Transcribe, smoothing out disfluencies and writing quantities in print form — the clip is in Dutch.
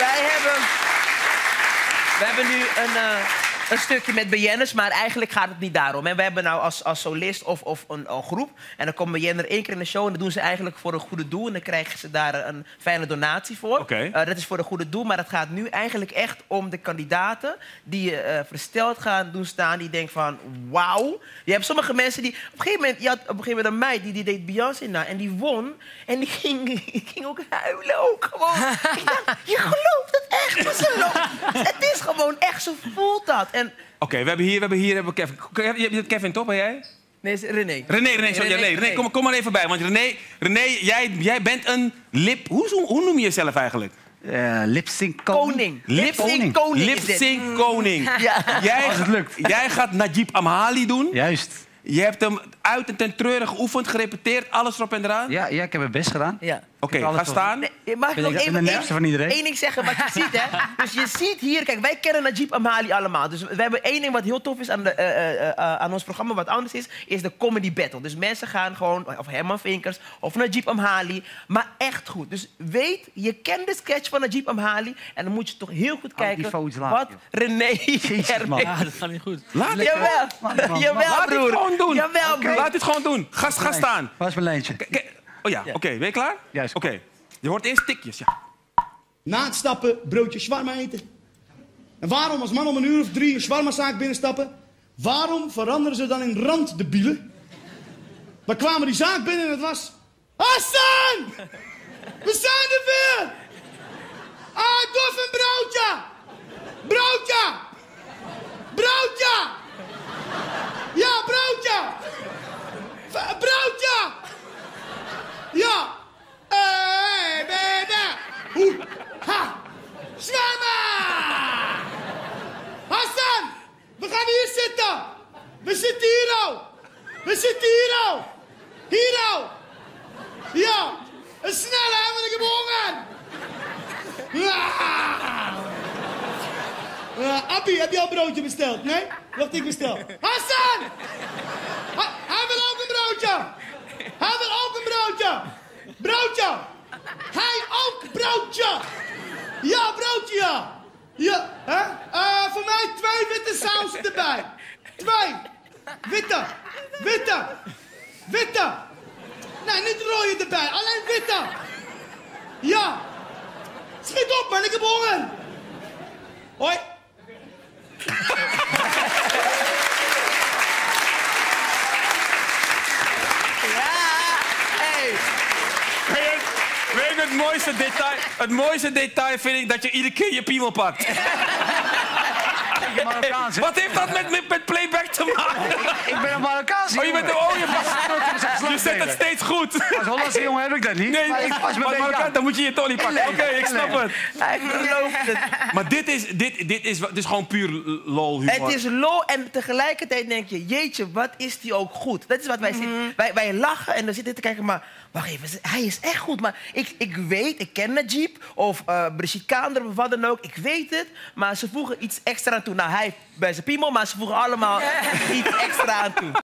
We hebben nu een stukje met BN'ers, maar eigenlijk gaat het niet daarom. En we hebben nou als solist of een groep. En dan komt BN'er 1 keer in de show en dat doen ze eigenlijk voor een goede doel. En dan krijgen ze daar een fijne donatie voor. Okay. Dat is voor een goede doel, maar het gaat nu eigenlijk echt om de kandidaten die versteld gaan doen staan. Die denken van, wauw. Je hebt sommige mensen die... Op een gegeven moment een meid die deed Beyoncé na en die won. En die ging ook huilen ook gewoon. Ik dacht, je gelooft het echt. Het is gewoon echt, ze voelt dat. Oké, we hebben hier Kevin. Je hebt Kevin, toch? Ben jij? Nee, is René. René, kom maar even bij. Want René, jij bent een lip... Hoe noem je jezelf eigenlijk? Lip-sync koning. Lip-sync koning. Lip-sync koning. Ja. Als het lukt. Jij gaat Najib Amhali doen. Juist. Je hebt hem uit en ten treuren geoefend, gerepeteerd, alles erop en eraan. Ja, ik heb mijn best gedaan. Ja. Oké, ga staan. Nee, mag ik nog de nerfste van iedereen. één ding zeggen wat je ziet, hè? Dus je ziet hier, kijk, wij kennen Najib Amhali allemaal. Dus we hebben één ding wat heel tof is aan ons programma, wat anders is de comedy battle. Dus mensen gaan gewoon, of Herman Vinkers, of Najib Amhali, maar echt goed. Dus weet, je kent de sketch van Najib Amhali en dan moet je toch heel goed kijken wat René ermee... Ja, dat gaat niet goed. Jawel, broer. Gewoon doen. Jawel, broer. Laat dit gewoon doen. Ga staan. Waar is mijn lijntje? Oh ja, oké. Ben je klaar? Juist. Oké. Je hoort eerst tikjes, ja. Na het stappen broodje shawarma eten. En waarom als man om 1 uur of 3 een shawarmazaak binnenstappen? Waarom veranderen ze dan in randdebielen? We kwamen die zaak binnen en het was... Hassan! We zijn er weer! Ah, doe even een broodje! Broodje! Broodje! Ja, broodje! Broodje! Ja! Hey, baby! Oeh! Ha! Zwemmen! Hassan! We gaan hier zitten! We zitten hier al! We zitten hier al! Hier al! Ja! En sneller, hè, want ik heb honger! Appie, heb je al een broodje besteld? Nee? Wacht, ik bestel. Hassan! Hij wil ook een broodje! Hij wil ook een broodje! Broodje! Hij ook broodje! Ja, broodje, ja! Ja, hè? Voor mij 2 witte saus erbij. 2. Witte. Witte. Witte. Nee, niet rode erbij. Alleen witte. Ja. Schiet op, man. Ik heb honger. Hoi. Weet je, het mooiste detail vind ik dat je iedere keer je piemel pakt. Marokkaans. Wat heeft dat met playback te maken? Ik ben een Marokkaans. Oh, je bent je zet het steeds goed. Als Hollandse jongen heb ik dat niet. Nee, maar ik pas maar Marokkaan, dan moet je je tolly pakken. Oké, ik snap het. Hij gelooft het. Maar dit is gewoon puur lol humor. Het is lol en tegelijkertijd denk je, jeetje, wat is die ook goed. Dat is wat wij zien. Wij lachen en dan zitten te kijken, maar wacht even, hij is echt goed. Maar ik ken Najib of Brigitte Kaandre of wat dan ook. Ik weet het, maar ze voegen iets extra aan toe. Nou, hij bij zijn piemel, maar ze voegen allemaal iets extra aan toe.